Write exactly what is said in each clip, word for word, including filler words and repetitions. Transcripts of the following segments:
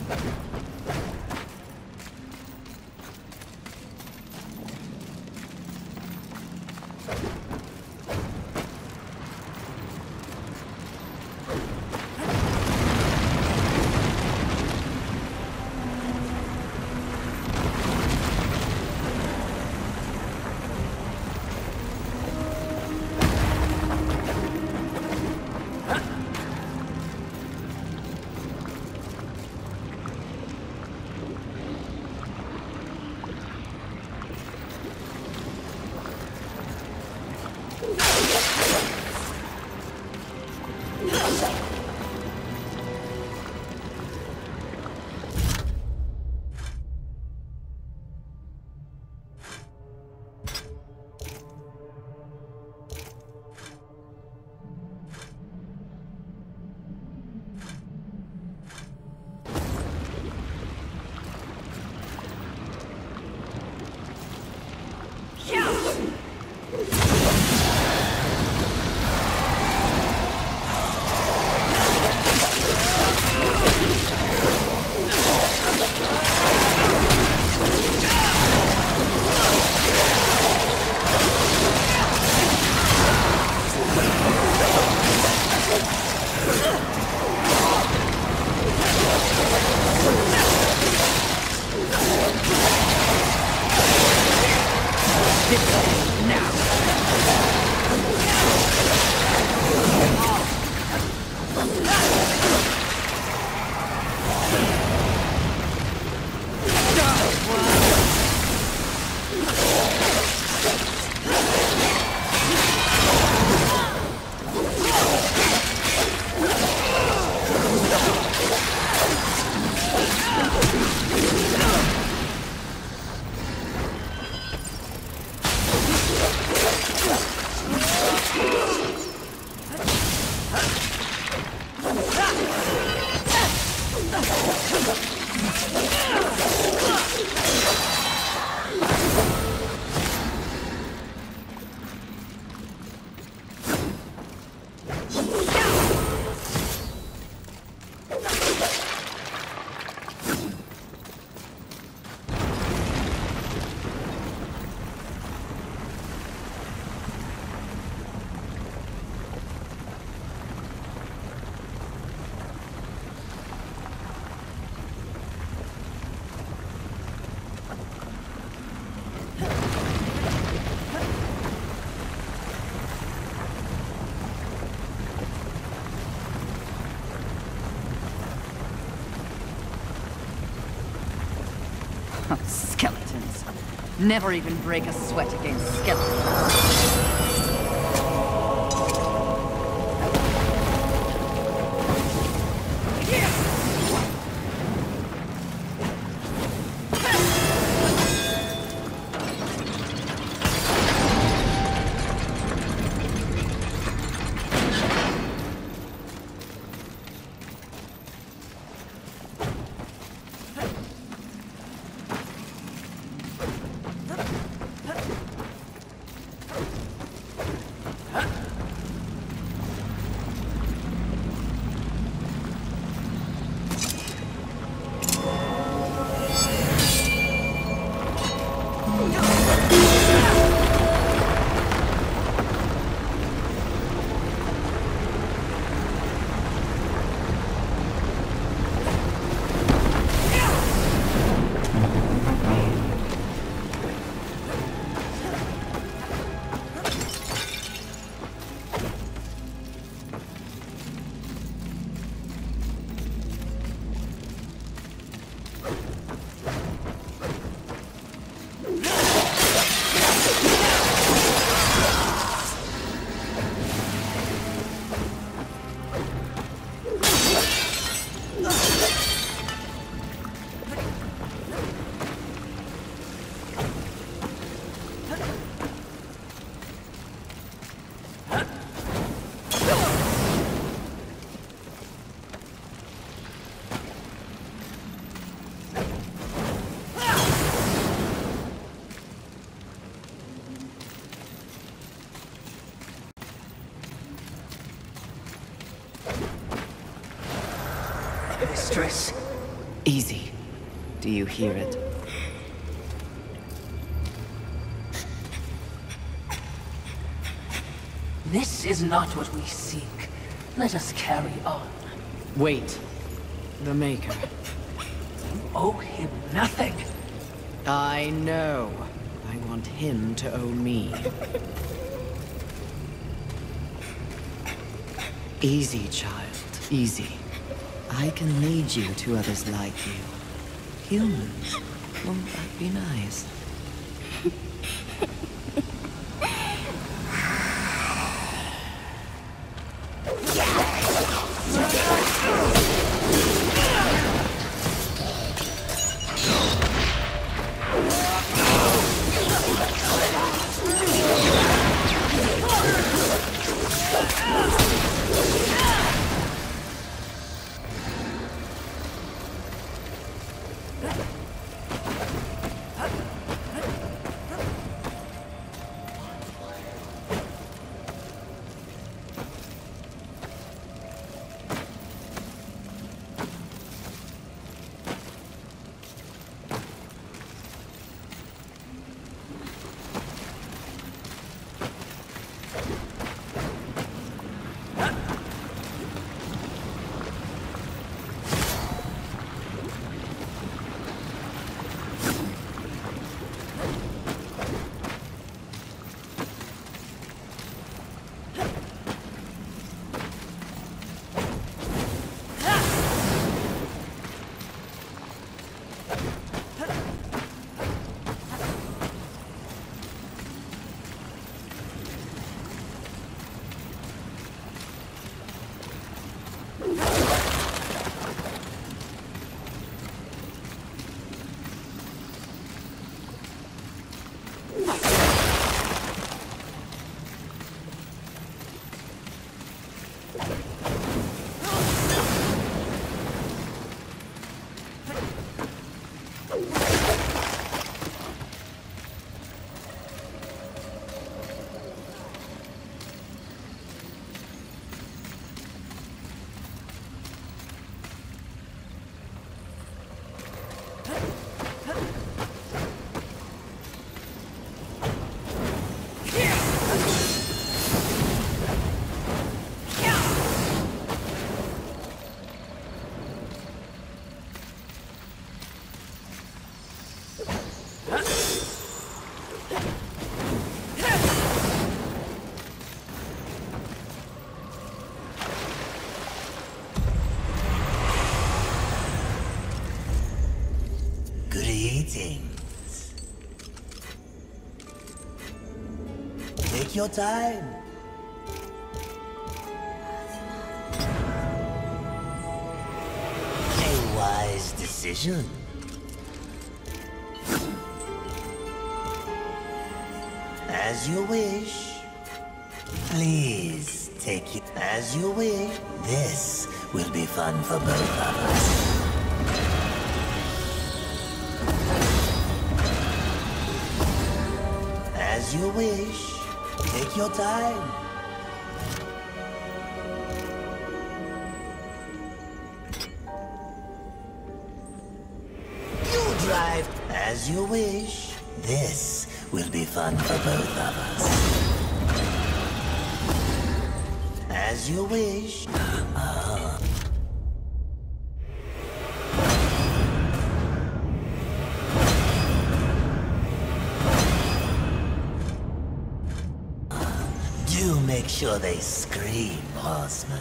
Skeletons. Never even break a sweat against skeletons. Mistress, Easy. Do you hear it? This is not what we seek. Let us carry on. Wait. The Maker. You owe him nothing. I know. I want him to owe me. Easy, child. Easy. I can lead you to others like you. Humans. Won't that be nice? Greetings. Take your time. A wise decision. As you wish. Please take it as you wish. This will be fun for both of us. As you wish. Take your time. You drive as you wish. This will be fun for both of us. As you wish. Uh. Do make sure they scream, horseman.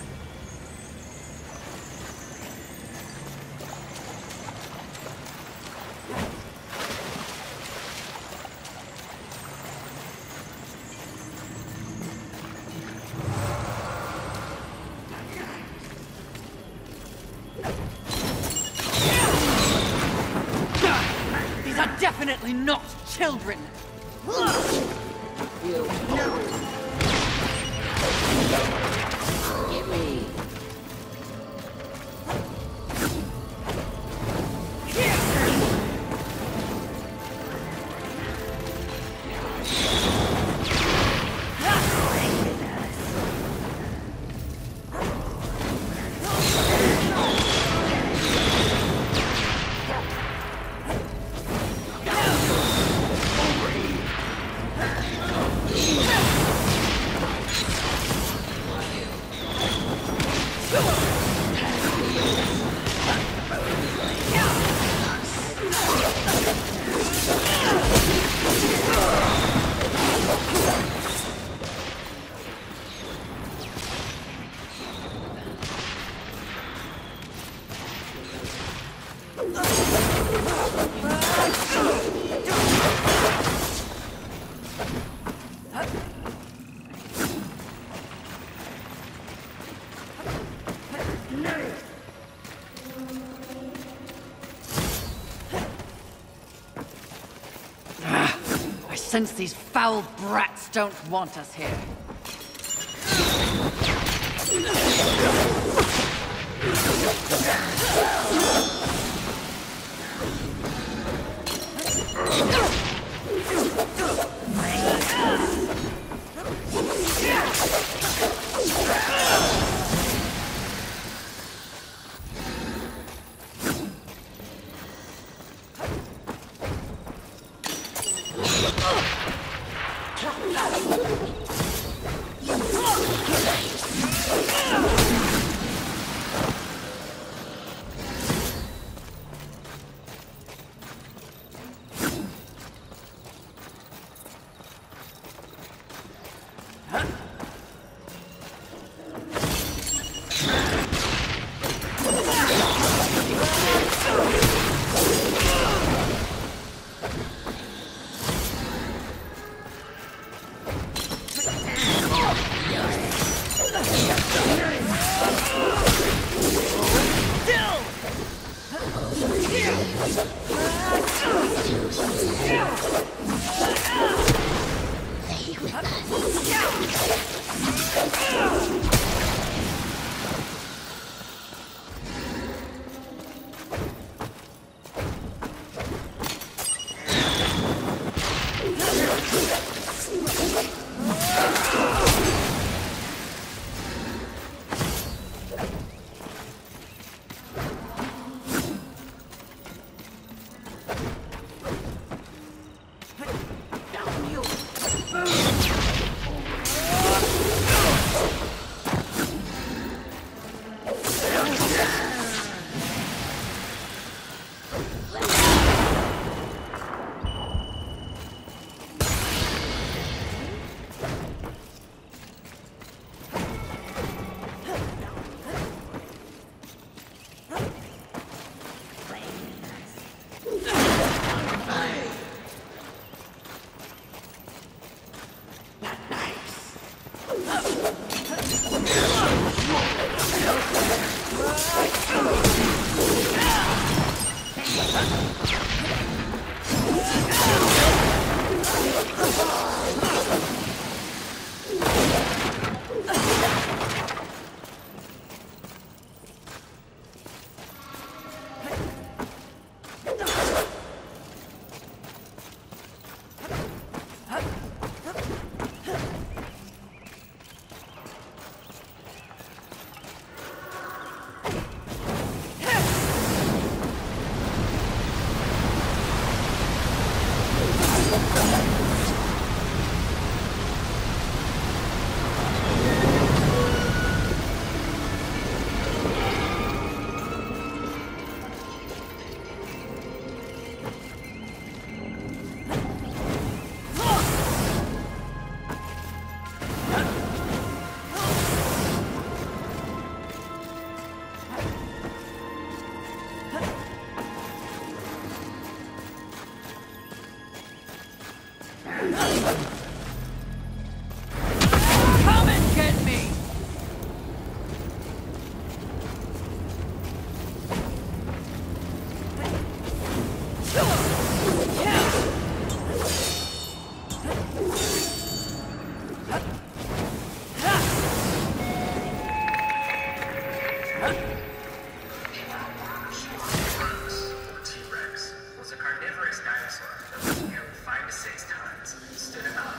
These are definitely not children! You know. Give me. Since these foul brats don't want us here. Come and get me! T-Rex was a carnivorous dinosaur that was nearly five to six tons, stood about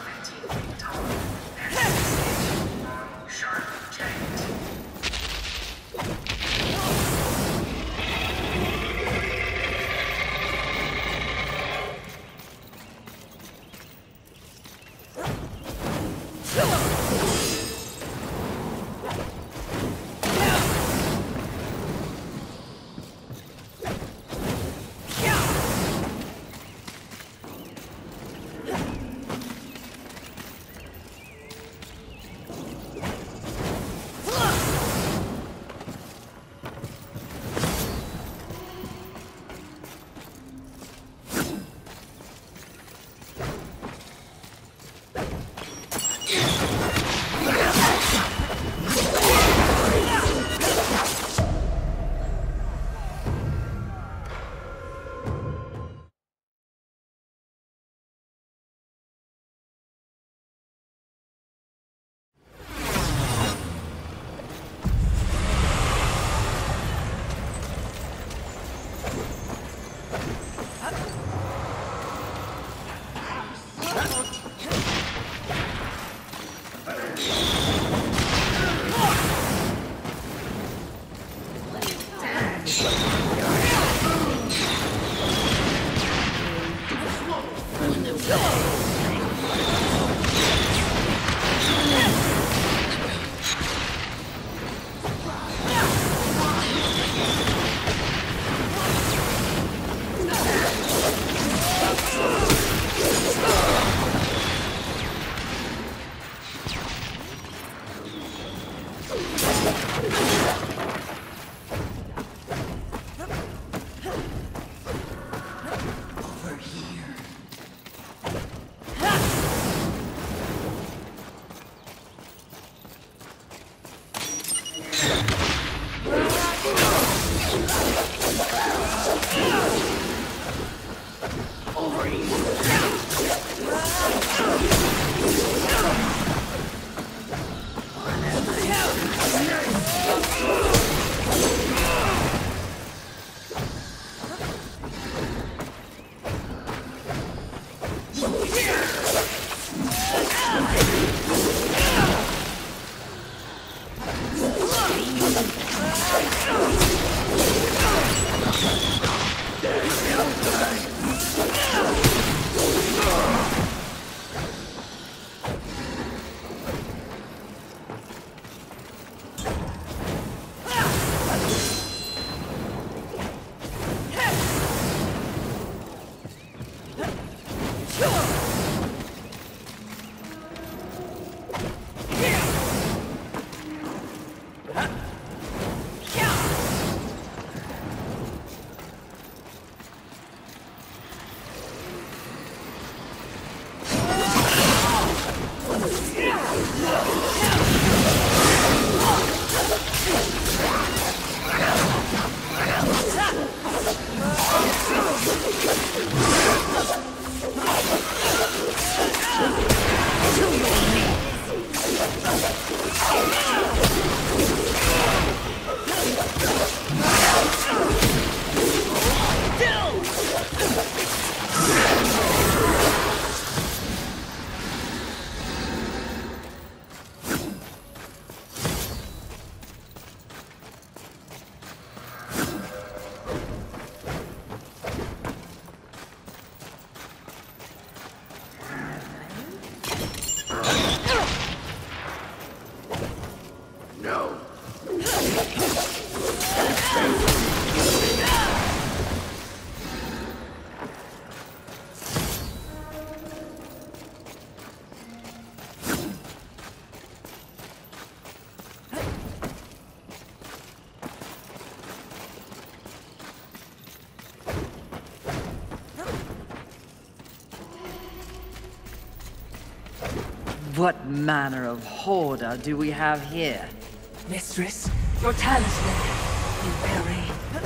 What manner of hoarder do we have here? Mistress, your talisman. You carry.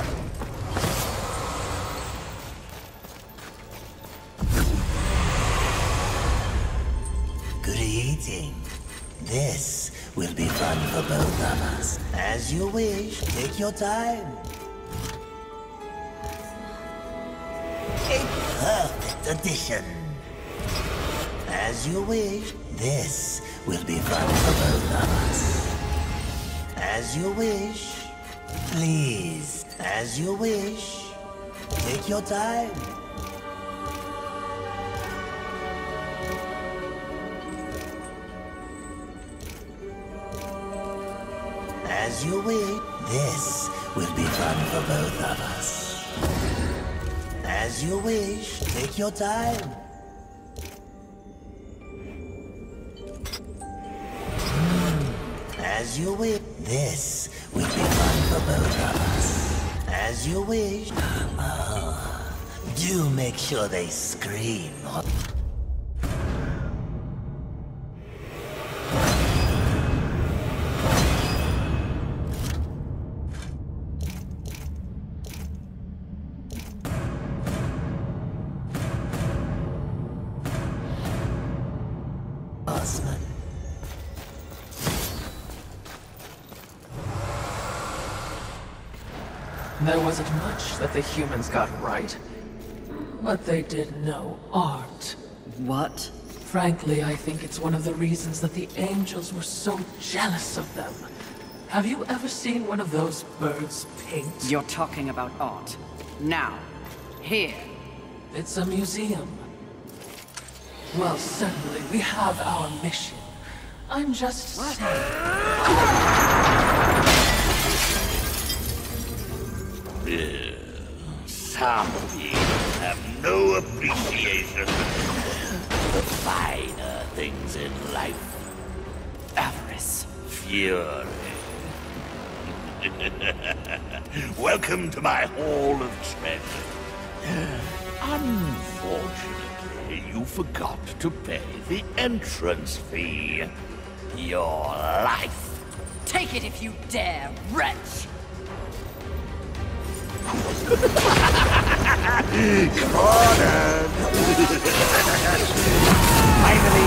Good eating. This will be fun for both of us. As you wish, take your time. A perfect addition. As you wish, this will be fun for both of us. As you wish. Please, as you wish. Take your time. As you wish. This will be fun for both of us. As you wish. Take your time. As you wish. This will be fun for both of us. As you wish. Oh, do make sure they scream. Osman. There wasn't much that the humans got right, but they did know art. What? Frankly, I think it's one of the reasons that the angels were so jealous of them. Have you ever seen one of those birds paint? You're talking about art. Now. Here. It's a museum. Well, certainly, we have our mission. I'm just saying. Some people have no appreciation for the finer things in life. Avarice. Fury. Welcome to my Hall of Treasure. Unfortunately, you forgot to pay the entrance fee. Your life. Take it if you dare, wretch! Cornered! Finally,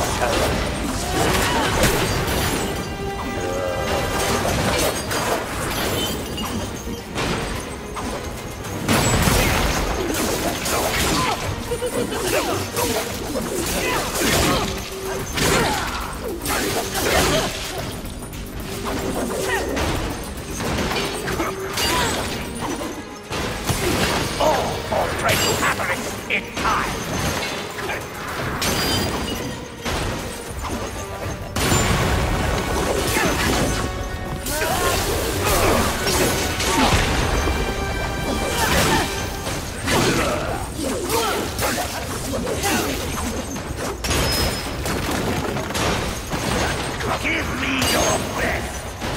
all for Drake Avarice in time! Give me your best!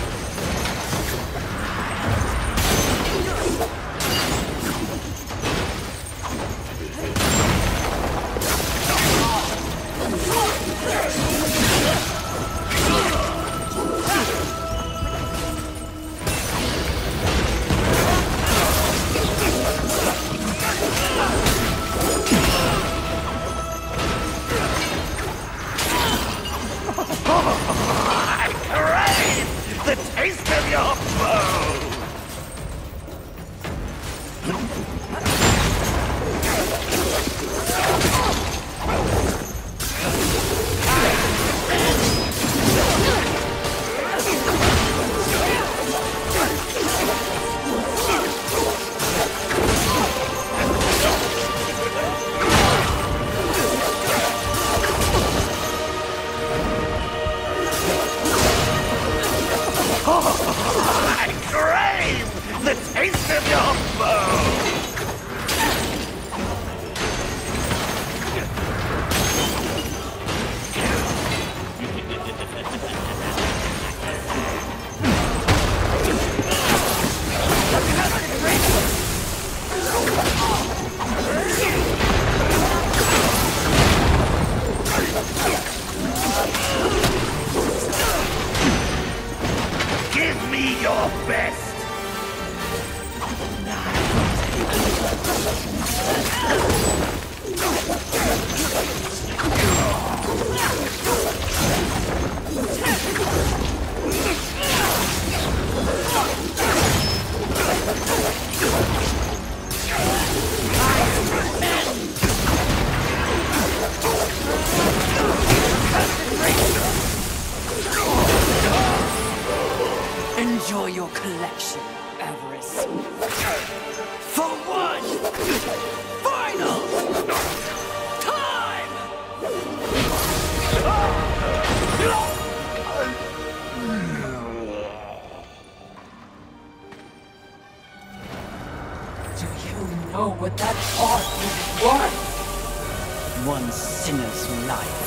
I crave the taste of your bow! I crave the taste of your bow! Give me your best! Enjoy your collection, Avarice. For one final time! Do you know what that heart is worth? One sinner's life.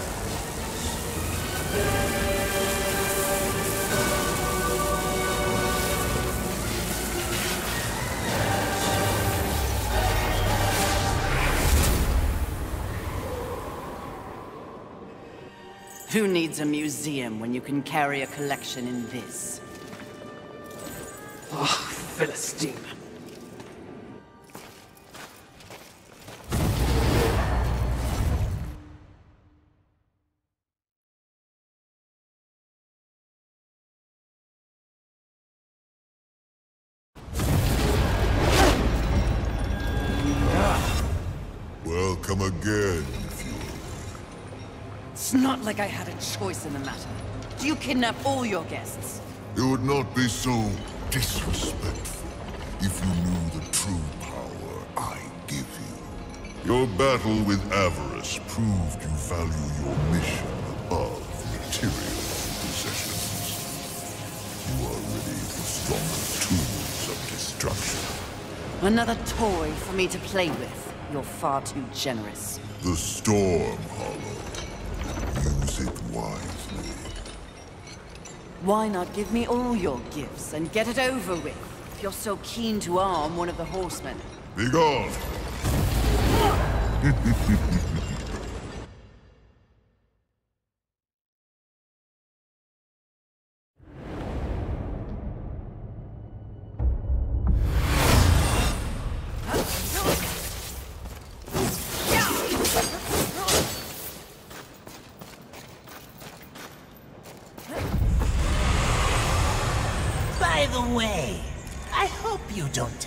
Who needs a museum when you can carry a collection in this? Oh, Philistine. Welcome again. It's not like I had a choice in the matter. Do you kidnap all your guests? You would not be so disrespectful if you knew the true power I give you. Your battle with Avarice proved you value your mission above material possessions. You are ready for stronger tools of destruction. Another toy for me to play with. You're far too generous. The Storm Hollow. Use it wisely. Why not give me all your gifts and get it over with, if you're so keen to arm one of the horsemen? Be gone!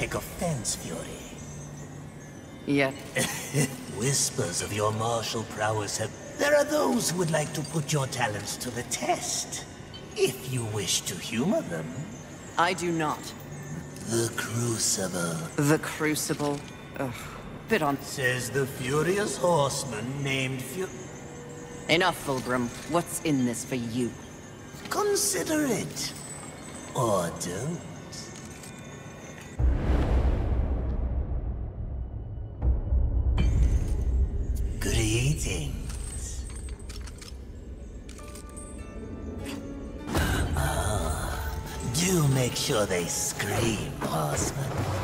take offense, Fury. Yet, Whispers of your martial prowess have... There are those who would like to put your talents to the test. If you wish to humor them. I do not. The Crucible. The Crucible? Ugh. Bit on... Says the furious horseman named Fu... Enough, Fulgrim. What's in this for you? Consider it. Or don't. Greetings. Ah, do make sure they scream, horseman.